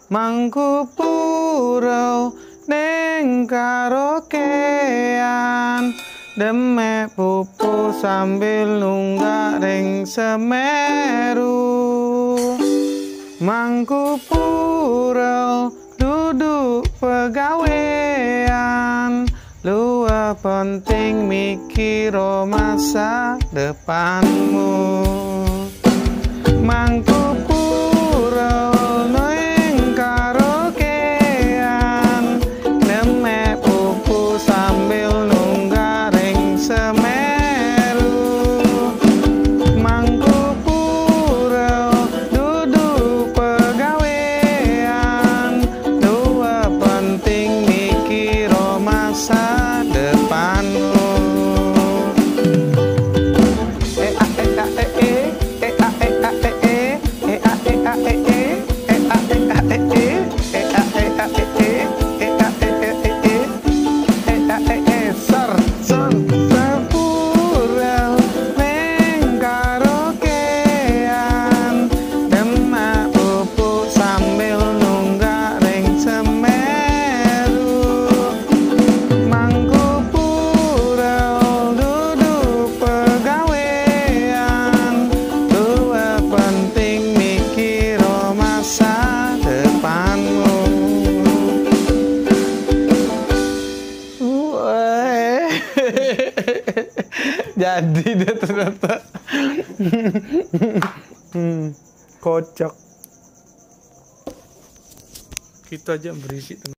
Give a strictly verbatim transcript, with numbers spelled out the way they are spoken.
mangku purel ning karaokean, demek pupu sambil nunggak ring Semeru. Mangku purel duduk pegawean, luwih penting mikir masa depanmu. Mangku purel ning karaokean, demek pupu sambil nunggak ring Semeru. Mangku purel duduk pegawean, luwih penting mikir masa depanmu. Eh ah eh ah eh eh eh ah eh ah eh eh eh ah eh ah eh eh eh ah eh ah eh eh eh ah eh ah eh eh eh ah eh eh eh eh ah eh eh ser ser sepurel ning karaokean, demek pupu sambil nunggak ring Semeru. Mangku purel duduk pegawean, luwih penting mikir masa depanmu. Weh. Jadi dia ternyata hmm, kocak. Kita aja berisik.